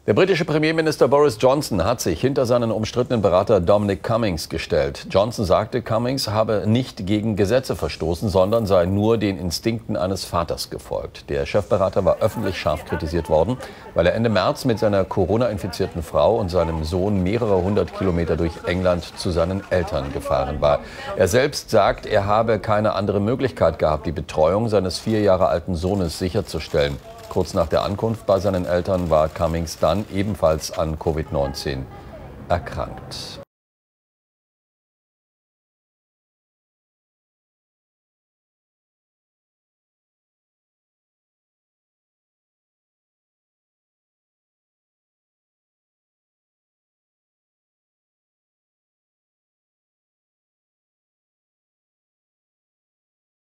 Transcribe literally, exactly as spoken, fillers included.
Der britische Premierminister Boris Johnson hat sich hinter seinen umstrittenen Berater Dominic Cummings gestellt. Johnson sagte, Cummings habe nicht gegen Gesetze verstoßen, sondern sei nur den Instinkten eines Vaters gefolgt. Der Chefberater war öffentlich scharf kritisiert worden, weil er Ende März mit seiner Corona-infizierten Frau und seinem Sohn mehrere hundert Kilometer durch England zu seinen Eltern gefahren war. Er selbst sagt, er habe keine andere Möglichkeit gehabt, die Betreuung seines vier Jahre alten Sohnes sicherzustellen. Kurz nach der Ankunft bei seinen Eltern war Cummings dann ebenfalls an Covid neunzehn erkrankt.